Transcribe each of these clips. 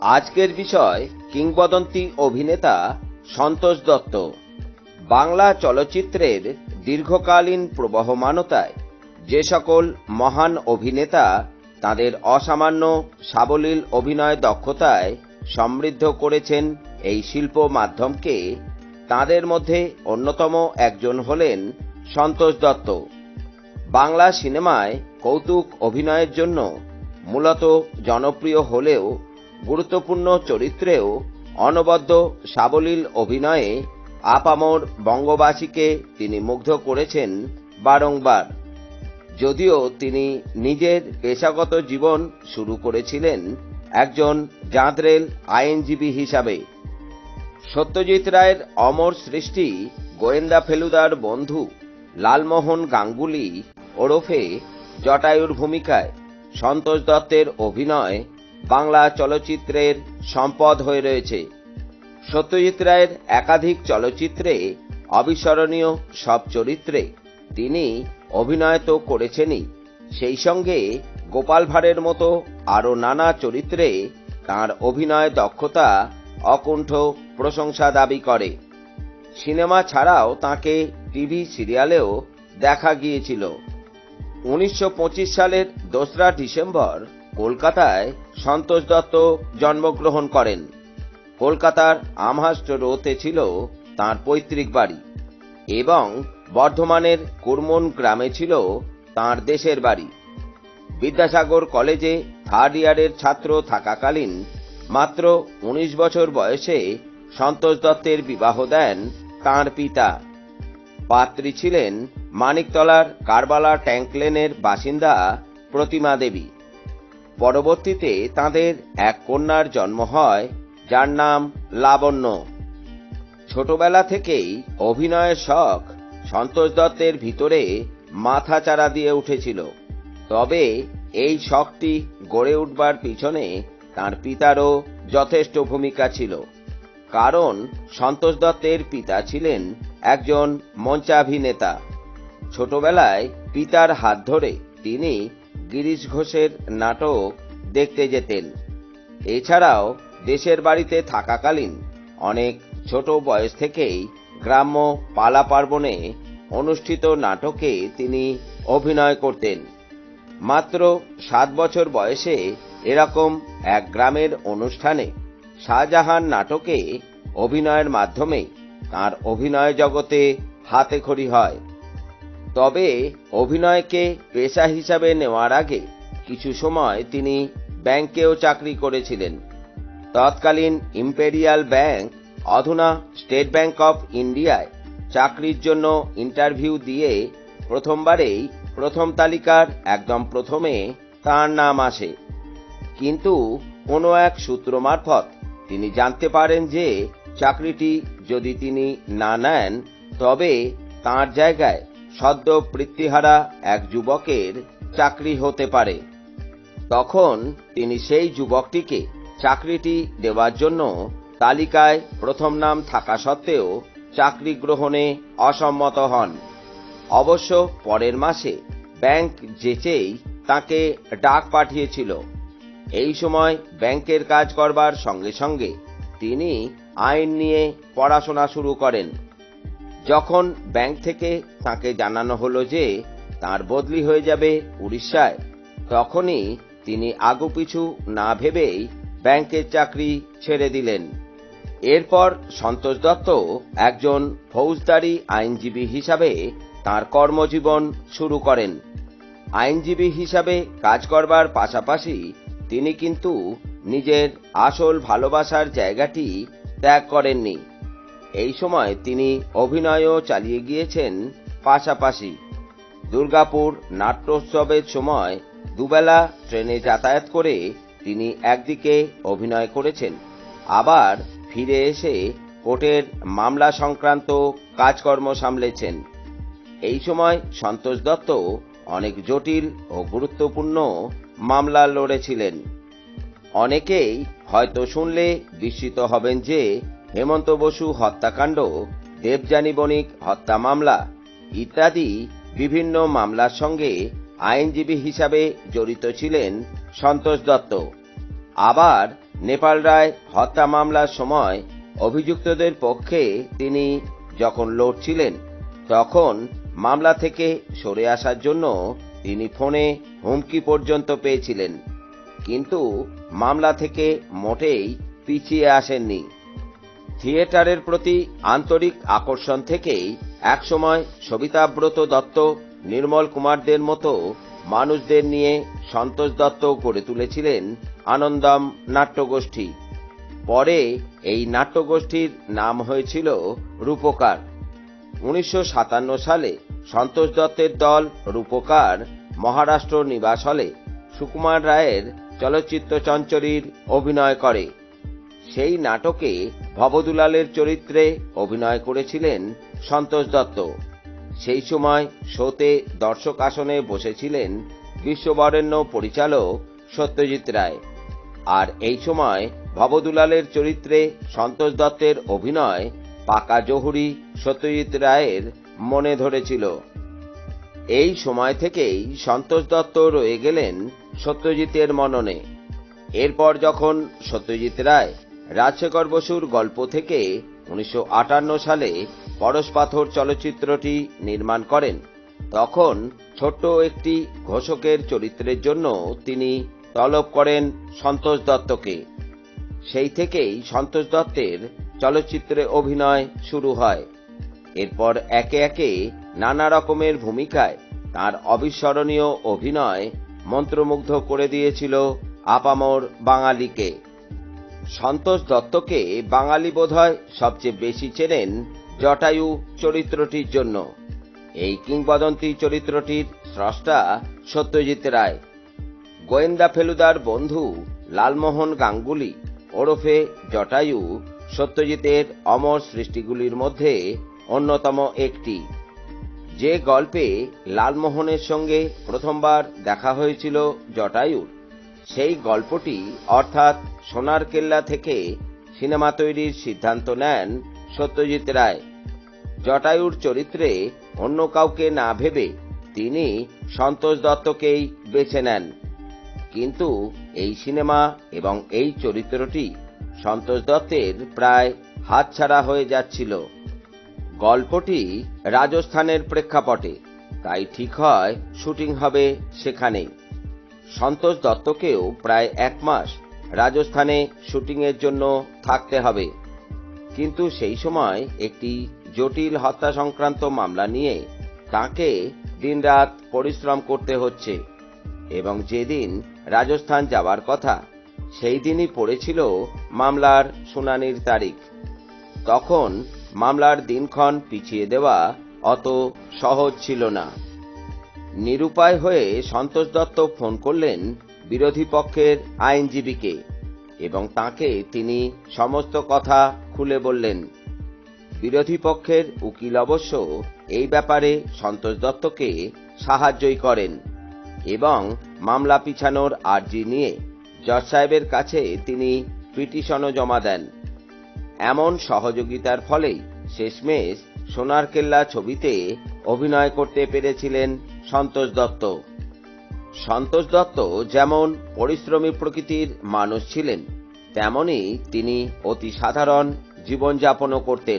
আজকের বিষয় কিংবদন্তি অভিনেতা সন্তোষ দত্ত। বাংলা চলচ্চিত্রের দীর্ঘকালীন প্রবহমানতায় যে সকল মহান অভিনেতা তাদের অসামান্য সাবলীল অভিনয় দক্ষতায় সমৃদ্ধ করেছেন এই শিল্প মাধ্যমকে, তাদের মধ্যে অন্যতম একজন হলেন সন্তোষ দত্ত। বাংলা সিনেমায় কৌতুক অভিনয়ের জন্য মূলত জনপ্রিয় হলেও গুরুত্বপূর্ণ চরিত্রেও অনবদ্য সাবলীল অভিনয়ে আপামর বঙ্গবাসীকে তিনি মুগ্ধ করেছেন বারংবার। যদিও তিনি নিজের পেশাগত জীবন শুরু করেছিলেন একজন জাঁদরেল আইনজীবী হিসাবে। সত্যজিৎ রায়ের অমর সৃষ্টি গোয়েন্দা ফেলুদার বন্ধু লালমোহন গাঙ্গুলি ওরফে জটায়ুর ভূমিকায় সন্তোষ দত্তের অভিনয় বাংলা চলচ্চিত্রের সম্পদ হয়ে রয়েছে। সত্যজিৎ রায়ের একাধিক চলচ্চিত্রে অবিস্মরণীয় সব চরিত্রে তিনি অভিনয় তো করেছেনই, সেই সঙ্গে গোপাল ভাঁড়ের মতো আরও নানা চরিত্রে তাঁর অভিনয় দক্ষতা অকুণ্ঠ প্রশংসা দাবি করে। সিনেমা ছাড়াও তাঁকে টিভি সিরিয়ালেও দেখা গিয়েছিল। 1925 সালের 2রা ডিসেম্বর কলকাতায় সন্তোষ দত্ত জন্মগ্রহণ করেন। কলকাতার আমহার্স্ট রোতে ছিল তাঁর পৈতৃক বাড়ি এবং বর্ধমানের কুরমন গ্রামে ছিল তাঁর দেশের বাড়ি। বিদ্যাসাগর কলেজে 3rd ইয়ারের ছাত্র থাকাকালীন মাত্র 19 বছর বয়সে সন্তোষ দত্তের বিবাহ দেন তাঁর পিতা। পাত্রী ছিলেন মানিকতলার কারবালা ট্যাঙ্ক লেনের বাসিন্দা প্রতিমা দেবী। পরবর্তীতে তাঁদের এক কন্যার জন্ম হয়, যার নাম লাবণ্য। ছোটবেলা থেকেই অভিনয়ের শখ সন্তোষ দত্তের ভিতরে মাথাচাড়া দিয়ে উঠেছিল। তবে এই শখটি গড়ে উঠবার পিছনে তাঁর পিতারও যথেষ্ট ভূমিকা ছিল, কারণ সন্তোষ দত্তের পিতা ছিলেন একজন মঞ্চাভিনেতা। ছোটবেলায় পিতার হাত ধরে তিনি গিরিশ ঘোষের নাটক দেখতে যেতেন। এছাড়াও দেশের বাড়িতে থাকাকালীন অনেক ছোট বয়স থেকেই গ্রাম্য পালা পার্বণে অনুষ্ঠিত নাটকে তিনি অভিনয় করতেন। মাত্র 7 বছর বয়সে এরকম এক গ্রামের অনুষ্ঠানে শাহজাহান নাটকে অভিনয়ের মাধ্যমে তাঁর অভিনয় জগতে হাতেখড়ি হয়। তবে অভিনয়কে পেশা হিসাবে নেওয়ার আগে কিছু সময় তিনি ব্যাংকেও চাকরি করেছিলেন। তৎকালীন ইম্পেরিয়াল ব্যাংক, অধুনা স্টেট ব্যাংক অফ ইন্ডিয়ায় চাকরির জন্য ইন্টারভিউ দিয়ে প্রথমবারেই প্রথম তালিকার একদম প্রথমে তাঁর নাম আসে। কিন্তু কোনো এক সূত্র মারফত তিনি জানতে পারেন যে চাকরিটি যদি তিনি না নেন তবে তাঁর জায়গায় সদ্য বৃত্তিহারা এক যুবকের চাকরি হতে পারে। তখন তিনি সেই যুবকটিকে চাকরিটি দেওয়ার জন্য তালিকায় প্রথম নাম থাকা সত্ত্বেও চাকরি গ্রহণে অসম্মত হন। অবশ্য পরের মাসে ব্যাংক যেচেই তাকে ডাক পাঠিয়েছিল। এই সময় ব্যাংকের কাজ করবার সঙ্গে সঙ্গে তিনি আইন নিয়ে পড়াশোনা শুরু করেন। যখন ব্যাংক থেকে তাকে জানানো হলো যে তার বদলি হয়ে যাবে উড়িষ্যায়, তখনই তিনি আগুপিছু না ভেবেই ব্যাংকের চাকরি ছেড়ে দিলেন। এরপর সন্তোষ দত্ত একজন ফৌজদারি আইনজীবী হিসাবে তাঁর কর্মজীবন শুরু করেন। আইনজীবী হিসাবে কাজ করবার পাশাপাশি তিনি কিন্তু নিজের আসল ভালোবাসার জায়গাটি ত্যাগ করেননি। এই সময় তিনি অভিনয়ও চালিয়ে গিয়েছেন পাশাপাশি। দুর্গাপুর নাট্যোৎসবের সময় দুবেলা ট্রেনে যাতায়াত করে তিনি একদিকে অভিনয় করেছেন, আবার ফিরে এসে কোর্টের মামলা সংক্রান্ত কাজকর্ম সামলেছেন। এই সময় সন্তোষ দত্ত অনেক জটিল ও গুরুত্বপূর্ণ মামলা লড়েছিলেন। অনেকেই হয়তো শুনলে বিস্মিত হবেন যে হেমন্ত বসু হত্যাকাণ্ড, দেবযানী বণিক হত্যা মামলা ইত্যাদি বিভিন্ন মামলার সঙ্গে আইনজীবী হিসাবে জড়িত ছিলেন সন্তোষ দত্ত। আবার নেপাল রায় হত্যা মামলার সময় অভিযুক্তদের পক্ষে তিনি যখন লড়ছিলেন, তখন মামলা থেকে সরে আসার জন্য তিনি ফোনে হুমকি পর্যন্ত পেয়েছিলেন, কিন্তু মামলা থেকে মোটেই পিছিয়ে আসেননি। থিয়েটারের প্রতি আন্তরিক আকর্ষণ থেকেই একসময় সবিতাব্রত দত্ত, নির্মল কুমারদের মতো মানুষদের নিয়ে সন্তোষ দত্ত গড়ে তুলেছিলেন আনন্দম নাট্যগোষ্ঠী। পরে এই নাট্যগোষ্ঠীর নাম হয়েছিল রূপকার। 1957 সালে সন্তোষ দত্তের দল রূপকার মহারাষ্ট্র নিবাস হলে সুকুমার রায়ের চলচ্চিত্র চঞ্চরীর অভিনয় করে। সেই নাটকে ভবদুলালের চরিত্রে অভিনয় করেছিলেন সন্তোষ দত্ত। সেই সময় শোতে দর্শক আসনে বসেছিলেন বিশ্ববরেণ্য পরিচালক সত্যজিৎ রায়। আর এই সময় ভবদুলালের চরিত্রে সন্তোষ দত্তের অভিনয় পাকা জহুরি সত্যজিৎ রায়ের মনে ধরেছিল। এই সময় থেকেই সন্তোষ দত্ত রয়ে গেলেন সত্যজিতের মননে। এরপর যখন সত্যজিৎ রায় রাজশেখর বসুর গল্প থেকে 1958 সালে পরশপাথর চলচ্চিত্রটি নির্মাণ করেন, তখন ছোট্ট একটি ঘোষকের চরিত্রের জন্য তিনি তলব করেন সন্তোষ দত্তকে। সেই থেকেই সন্তোষ দত্তের চলচ্চিত্রে অভিনয় শুরু হয়। এরপর একে একে নানা রকমের ভূমিকায় তার অবিস্মরণীয় অভিনয় মন্ত্রমুগ্ধ করে দিয়েছিল আপামর বাঙালিকে। সন্তোষ দত্তকে বাঙালি বোধহয় সবচেয়ে বেশি চেনেন জটায়ু চরিত্রটির জন্য। এই কিংবদন্তি চরিত্রটির স্রষ্টা সত্যজিৎ রায়। গোয়েন্দা ফেলুদার বন্ধু লালমোহন গাঙ্গুলি ওরফে জটায়ু সত্যজিতের অমর সৃষ্টিগুলির মধ্যে অন্যতম একটি। যে গল্পে লালমোহনের সঙ্গে প্রথমবার দেখা হয়েছিল জটায়ুর, সেই গল্পটি অর্থাৎ সোনার কেল্লা থেকে সিনেমা তৈরির সিদ্ধান্ত নেন সত্যজিৎ রায়। জটায়ুর চরিত্রে অন্য কাউকে না ভেবে তিনি সন্তোষ দত্তকেই বেছে নেন। কিন্তু এই সিনেমা এবং এই চরিত্রটি সন্তোষ দত্তের প্রায় হাতছাড়া হয়ে যাচ্ছিল। গল্পটি রাজস্থানের প্রেক্ষাপটে, তাই ঠিক হয় শুটিং হবে সেখানেই। সন্তোষ দত্তকেও প্রায় 1 মাস রাজস্থানে শুটিংয়ের জন্য থাকতে হবে। কিন্তু সেই সময় একটি জটিল হত্যা সংক্রান্ত মামলা নিয়ে তাকে দিনরাত পরিশ্রম করতে হচ্ছে, এবং যেদিন রাজস্থান যাওয়ার কথা সেই দিনই পড়েছিল মামলার শুনানির তারিখ। তখন মামলার দিনক্ষণ পিছিয়ে দেওয়া অত সহজ ছিল না। নিরুপায় হয়ে সন্তোষ দত্ত ফোন করলেন বিরোধী পক্ষের আইনজীবীকে এবং তাকে তিনি সমস্ত কথা খুলে বললেন। বিরোধী পক্ষের উকিল অবশ্য এই ব্যাপারে সন্তোষ দত্তকে সাহায্যই করেন এবং মামলা পিছানোর আর্জি নিয়ে জজ সাহেবের কাছে তিনি পিটিশনও জমা দেন। এমন সহযোগিতার ফলেই শেষমেশ সোনার কেল্লা ছবিতে অভিনয় করতে পেরেছিলেন সন্তোষ দত্ত। সন্তোষ দত্ত যেমন পরিশ্রমী প্রকৃতির মানুষ ছিলেন, তেমনি তিনি অতি সাধারণ জীবনযাপনও করতেন।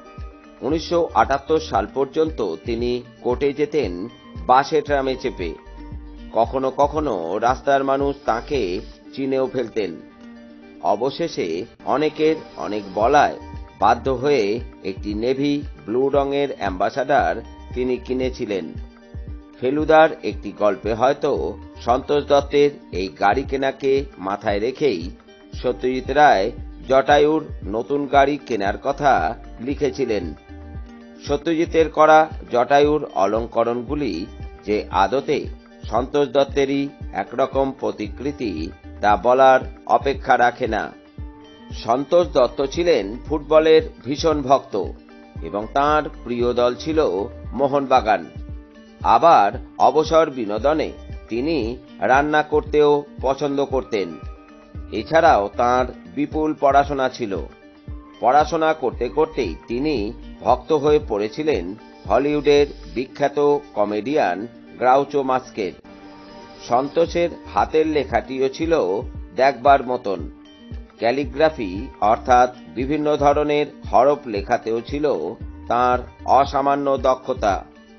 1978 সাল পর্যন্ত তিনি কোর্টে যেতেন বাসে ট্রামে চেপে। কখনো কখনো রাস্তার মানুষ তাঁকে চিনেও ফেলতেন। অবশেষে অনেকের অনেক বলায় বাধ্য হয়ে একটি নেভি ব্লু রঙের অ্যাম্বাসাডর তিনি কিনেছিলেন। ফেলুদার একটি গল্পে হয়তো সন্তোষ দত্তের এই গাড়ি কেনাকে মাথায় রেখেই সত্যজিৎ রায় জটায়ুর নতুন গাড়ি কেনার কথা লিখেছিলেন। সত্যজিতের করা জটায়ুর অলঙ্করণগুলি যে আদতে সন্তোষ দত্তেরই একরকম প্রতিকৃতি, তা বলার অপেক্ষা রাখে না। সন্তোষ দত্ত ছিলেন ফুটবলের ভীষণ ভক্ত এবং তাঁর প্রিয় দল ছিল মোহনবাগান। আবার অবসর বিনোদনে তিনি রান্না করতেও পছন্দ করতেন। এছাড়াও তাঁর বিপুল পড়াশোনা ছিল। পড়াশোনা করতে করতেই তিনি ভক্ত হয়ে পড়েছিলেন হলিউডের বিখ্যাত কমেডিয়ান গ্রাউচো মাস্কের। সন্তোষের হাতের লেখাটিও ছিল দেখবার মতন। ক্যালিগ্রাফি অর্থাৎ বিভিন্ন ধরনের হরফ লেখাতেও ছিল তাঁর অসামান্য দক্ষতা।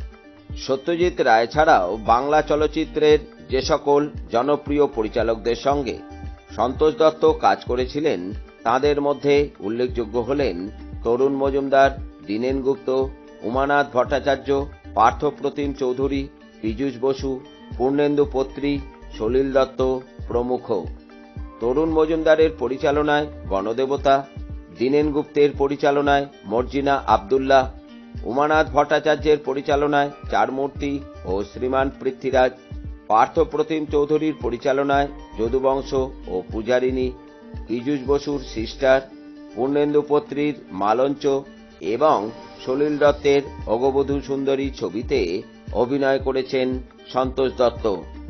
সত্যজিৎ রায় ছাড়াও বাংলা চলচ্চিত্রের যে সকল জনপ্রিয় পরিচালকদের সঙ্গে সন্তোষ দত্ত কাজ করেছিলেন তাদের মধ্যে উল্লেখযোগ্য হলেন তরুণ মজুমদার, দীনেন গুপ্ত, উমানাথ ভট্টাচার্য, পার্থপ্রতিম চৌধুরী, পীযূষ বসু, পূর্ণেন্দু পত্রী, সলিল দত্ত প্রমুখ। তরুণ মজুমদারের পরিচালনায় গণদেবতা, দীনেন গুপ্তের পরিচালনায় মর্জিনা আব্দুল্লাহ, উমানাথ ভট্টাচার্যের পরিচালনায় চারমূর্তি ও শ্রীমান পৃথ্বীরাজ, পার্থপ্রতিম চৌধুরীর পরিচালনায় যদুবংশ ও পূজারিণী, পীযূষ বসুর সিস্টার, পূর্ণেন্দু পত্রীর মালঞ্চ এবং সলিল দত্তের অগবধূ সুন্দরী ছবিতে অভিনয় করেছেন সন্তোষ দত্ত।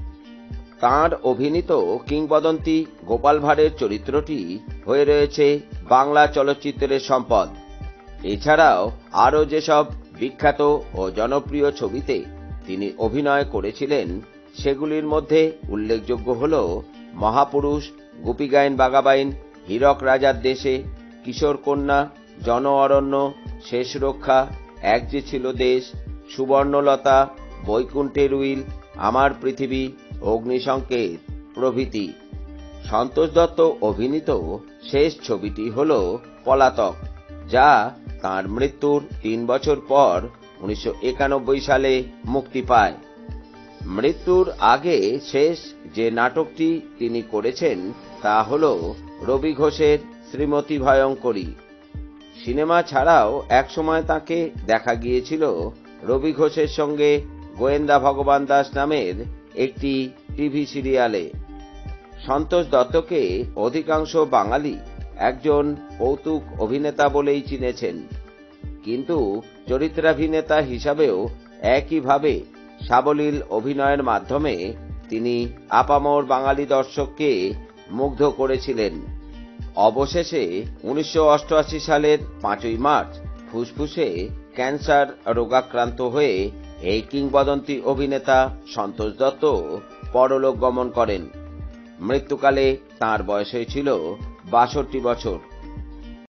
তাঁর অভিনীত কিংবদন্তি গোপাল ভাঁড়ের চরিত্রটি হয়ে রয়েছে বাংলা চলচ্চিত্রের সম্পদ। এছাড়াও আরও যেসব বিখ্যাত ও জনপ্রিয় ছবিতে তিনি অভিনয় করেছিলেন সেগুলির মধ্যে উল্লেখযোগ্য হল মহাপুরুষ, গোপীগাইন বাঘাবাইন, হীরক রাজার দেশে, কিশোর কন্যা, জন অরণ্য, শেষ রক্ষা, এক যে ছিল দেশ, সুবর্ণলতা, বৈকুণ্ঠের উইল, আমার পৃথিবী, অগ্নিসংকেত প্রভৃতি। সন্তোষ দত্ত অভিনীত শেষ ছবিটি হল পলাতক, যা তাঁর মৃত্যুর ৩ বছর পর ১৯৯১ সালে মুক্তি পায়। মৃত্যুর আগে শেষ যে নাটকটি তিনি করেছেন তা হল রবি ঘোষের শ্রীমতী ভয়ঙ্করী। সিনেমা ছাড়াও একসময় তাঁকে দেখা গিয়েছিল রবি ঘোষের সঙ্গে গোয়েন্দা ভগবান দাস নামের একটি টিভি সিরিয়ালে। সন্তোষ দত্তকে অধিকাংশ বাঙালি একজন কৌতুক অভিনেতা বলেই চিনেছেন, কিন্তু চরিত্রাভিনেতা হিসাবেও একইভাবে সাবলীল অভিনয়ের মাধ্যমে তিনি আপামর বাঙালি দর্শককে মুগ্ধ করেছিলেন। অবশেষে ১৯৮৮ সালের ৫ই মার্চ ফুসফুসে ক্যান্সার রোগাক্রান্ত হয়ে এই কিংবদন্তি অভিনেতা সন্তোষ দত্ত পরলোক গমন করেন। মৃত্যুকালে তাঁর বয়স হয়েছিল ৬২ বছর।